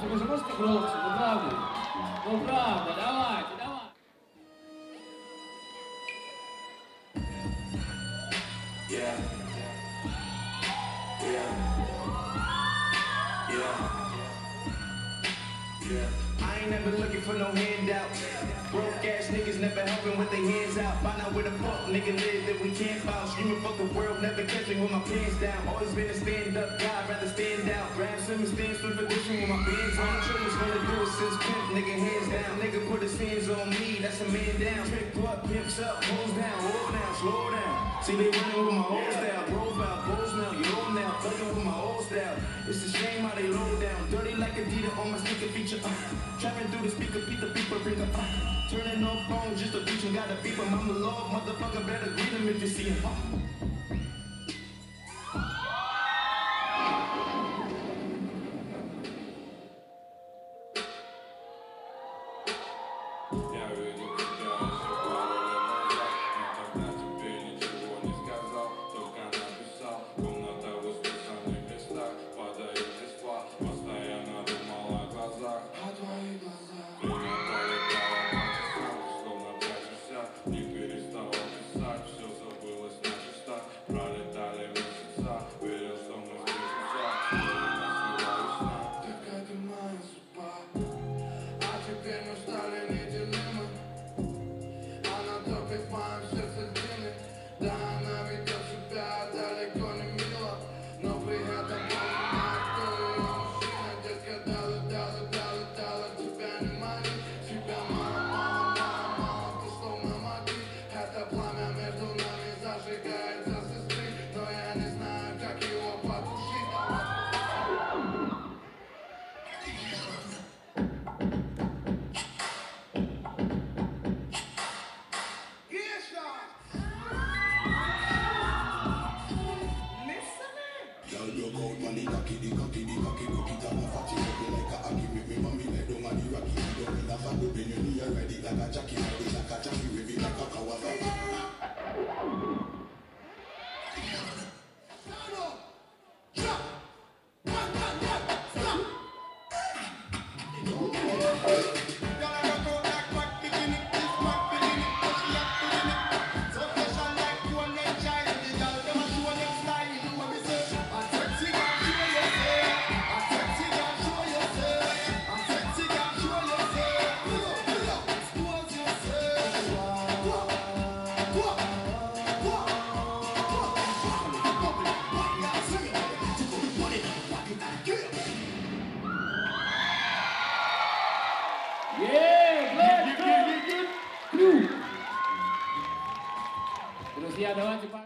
Вы же можете громче, ну правда? Ну правда, давайте, давай. Yeah. I ain't never looking for no handout. Broke ass niggas never helping with their hands out. Find out where the fuck nigga live that we can't bounce. Screaming fuck the world, never catch me with my pants down. Always been a stand up guy, rather stand out. Grab some and stand for position with my bands on. Chillin' gonna do it since pimp, nigga hands down. Nigga put his hands on me, that's a man down. Trick up, pimps up, hoes down, hold down, slow down. See they running with my old style, profile, pose now, you know now, thugging with my old style. It's a shame how they low down, dirty like Adidas on my sneaker feature. Trapping through the speaker, beat the people, bring up. Turning on phone just to reach and gotta beep him. I'm a love motherfucker, better greet him if you see him. Друзья, давайте